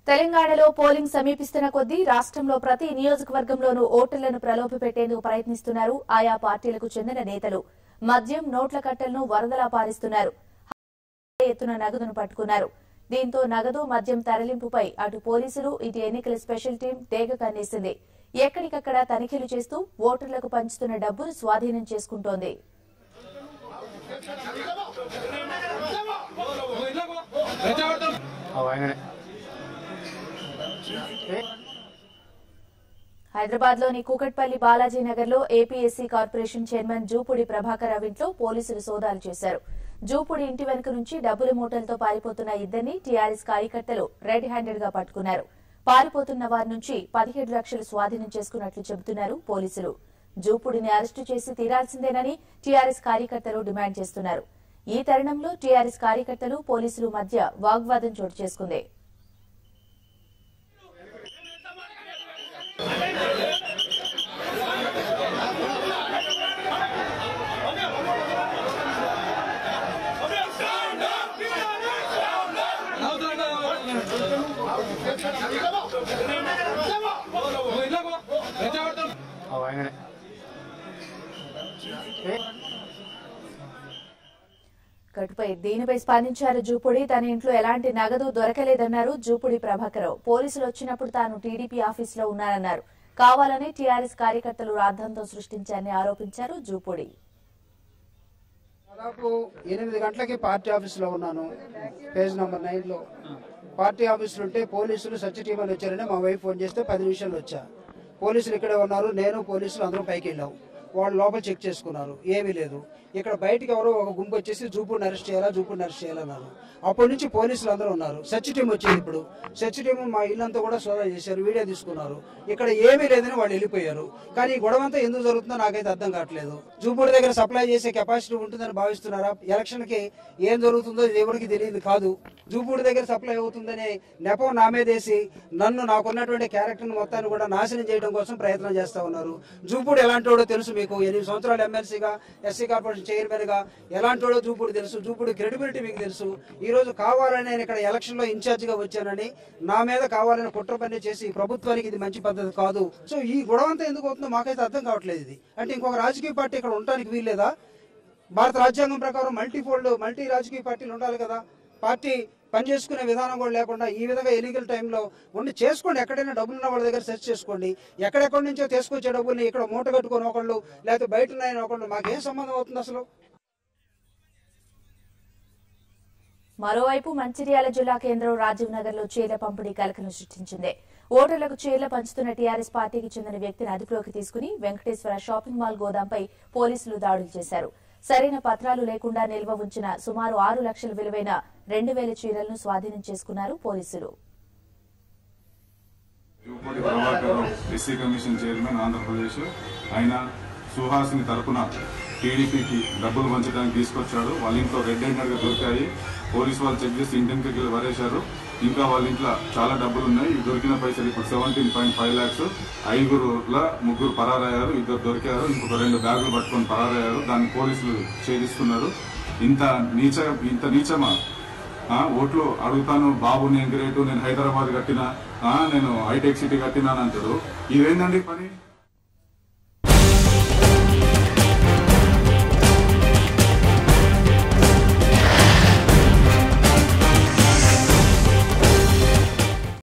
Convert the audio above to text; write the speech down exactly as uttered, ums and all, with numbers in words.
తెలంగాణలో పోలింగ్ సమీపిస్తున్న కొద్దీ రాష్ట్రంలో ప్రతి నియోజకవర్గంలోనూ ఓటర్లను ప్రలోభపెట్టేందుకు ప్రయత్నిస్తున్నారు ఆయా పార్టీలకు చెందిన నేతలు. మద్యం, నోట్ల కట్టలను వరదలా పారిస్తున్నారు. ఎత్తున నగదును పట్టుకున్నారు. దీంతో నగదు, మద్యం తరలింపుపై అటు పోలీసులు, ఇటు ఎన్నికల స్పెషల్ టీం డేగ కన్నేసింది. ఎక్కడికక్కడ తనిఖీలు చేస్తూ ఓటర్లకు పంచుతున్న డబ్బును స్వాధీనం చేసుకుంటోంది. హైదరాబాద్ లోని కూకట్పల్లి బాలాజీ నగర్ లో APSC corporation chairman Jupudi Prabhakar Rao ఇంట్లో పోలీసులు సోదాలు చేశారు. జూపూడి ఇంటి వెనుక నుంచి డబ్బుల మూటలతో పారిపోతున్న ఇద్దరిని టీఆర్ఎస్ కార్యకర్తలు రెడ్ హ్యాండెడ్ గా పట్టుకున్నారు. పారిపోతున్న వారి నుంచి పదిహేడు లక్షలు స్వాధీనం చేసుకున్నట్లు చెబుతున్నారు పోలీసులు. జూపూడిని అరెస్టు చేసి తీరాల్సిందేనని టీఆర్ఎస్ కార్యకర్తలు డిమాండ్ చేస్తున్నారు. ఈ తరుణంలో టీఆర్ఎస్ కార్యకర్తలు, పోలీసులు మధ్య వాగ్వాదం చోటు చేసుకుంది. కటుపై దీనిపై స్పందించారు జూపూడి. తన ఇంట్లో ఎలాంటి నగదు దొరకలేదన్నారు జూపూడి ప్రభాకర్ రావు. పోలీసులు వచ్చినప్పుడు తాను టీడీపీ ఆఫీసులో ఉన్నారన్నారు. కావాలని టీఆర్ఎస్ కార్యకర్తలు రాద్ధాంతం సృష్టించారని ఆరోపించారు జూపూడి. దాదాపు ఎనిమిది గంటలకి పార్టీ ఆఫీసులో ఉన్నాను. పేజ్ నంబర్ నైన్ లో పార్టీ ఆఫీసులు ఉంటే పోలీసులు సర్చ్ టీం అని వచ్చారని మా వైఫ్ ఫోన్ చేస్తే పది నిమిషాలు వచ్చా. పోలీసులు ఇక్కడే ఉన్నారు. నేను పోలీసులు అందరం పైకి వెళ్ళాం. వాళ్ళు లోపల చెక్ చేసుకున్నారు, ఏమీ లేదు. ఇక్కడ బయటకు ఎవరో ఒక గుంపు వచ్చేసి జూపూడిని అరెస్ట్ చేయాలా జూపూడిని అరెస్ట్ చేయాలన్నారు. అప్పటి నుంచి పోలీసులు అందరూ ఉన్నారు. సెర్చ్ టీం వచ్చింది. ఇప్పుడు సెర్చ్ టీం మా ఇల్లంతా కూడా సోదా చేశారు, వీడియో తీసుకున్నారు. ఇక్కడ ఏమీ లేదని వాళ్ళు వెళ్ళిపోయారు. కానీ ఈ గొడవ అంతా ఎందుకు జరుగుతుందో నాకైతే అర్థం కావట్లేదు. జూపూడి దగ్గర సప్లై చేసే కెపాసిటీ ఉంటుందని భావిస్తున్నారా? ఎలక్షన్ కి ఏం జరుగుతుందో ఎవరికి తెలియదు కాదు. జూపూడి దగ్గర సప్లై అవుతుందని నెపం నా మీదేసి నన్ను, నాకున్నటువంటి క్యారెక్టర్ మొత్తాన్ని కూడా నాశనం చేయడం కోసం ప్రయత్నం చేస్తా ఉన్నారు. జూపూడి ఎలాంటి వాడో తెలుసు మీకు. ఎనిమిది సంవత్సరాలు ఎమ్మెల్సీగా, ఎస్సీ కార్పొరేషన్ చైర్మన్ గా ఎలాంటి వాడో జూపూడి తెలుసు. జూపూడి క్రెడిబిలిటీ మీకు తెలుసు. ఈ రోజు కావాలని నేను ఇక్కడ ఎలక్షన్ లో ఇన్ఛార్జ్ గా వచ్చానని నా మీద కావాలని కుట్ర పని చేసి ప్రభుత్వానికి ఇది మంచి పద్ధతి కాదు. సో ఈ గొడవ అంతా ఎందుకు అవుతుందో మాకైతే అర్థం కావట్లేదు. ఇది అంటే ఇంకొక రాజకీయ పార్టీ ఇక్కడ ఉండడానికి వీల్లేదా? భారత రాజ్యాంగం ప్రకారం మల్టీ ఫోల్డ్ మల్టీ రాజకీయ పార్టీలు ఉండాలి కదా. పార్టీ పనిచేసుకునే విధానం కూడా లేకుండా ఈ విధంగా ఎన్నికల టైంలో ఉండి చేసుకోండి. ఎక్కడైనా డబ్బులు ఉన్న వాళ్ళ దగ్గర సెర్చ్ చేసుకోండి. ఎక్కడెక్కడి నుంచో తీసుకొచ్చే డబ్బుల్ని ఇక్కడ మూట కట్టుకొని ఒకళ్ళు, లేకపోతే బయట ఉన్నాయని ఒకళ్ళు, మాకేం సంబంధం అవుతుంది అసలు? మరోవైపు మంచిర్యాల జిల్లా కేంద్రం రాజీవ్ నగర్ లో చీరల పంపిణీ కలకలం సృష్టించింది. ఓటర్లకు చీరలు పంచుతున్న టీఆర్ఎస్ పార్టీకి చెందిన వ్యక్తిని అదుపులోకి తీసుకుని వెంకటేశ్వర షాపింగ్ మాల్ గోదాంపై పోలీసులు దాడులు చేశారు. సరైన పత్రాలు లేకుండా నిల్వ ఉంచిన సుమారు ఆరు లక్షల విలువైన రెండు వేల చీరలను స్వాధీనం చేసుకున్నారు పోలీసులు. ఎస్సీ కమిషన్ చైర్మన్ ఆంధ్రప్రదేశ్ ఆయన సుహాసిని తరపున టీడీపీకి డబ్బులు పంచడానికి తీసుకొచ్చాడు. వాళ్ళ ఇంట్లో రెడ్ హ్యాండెడ్ గా దొరికాయి. పోలీసు వాళ్ళు చెక్ చేసి ఇంటికి వరేశారు. ఇంకా వాళ్ళ ఇంట్లో చాలా డబ్బులు ఉన్నాయి. దొరికిన పైసలు ఇప్పుడు సెవెంటీన్ పాయింట్ ఫైవ్ లాక్స్. ఐదుగురుల ముగ్గురు పరారయ్యారు, ఇద్దరు దొరికారు. ఇంకొక రెండు బ్యాగులు పట్టుకొని పరారయ్యారు. దాన్ని పోలీసులు ఛేదిస్తున్నారు. ఇంత నీచ ఇంత నీచమా? ఓట్లు అడుగుతాను, బాబు నేను గ్రేటు, నేను హైదరాబాద్ కట్టినా, నేను హైటెక్ సిటీ కట్టినా అంటాడు. ఇదేందండి పని?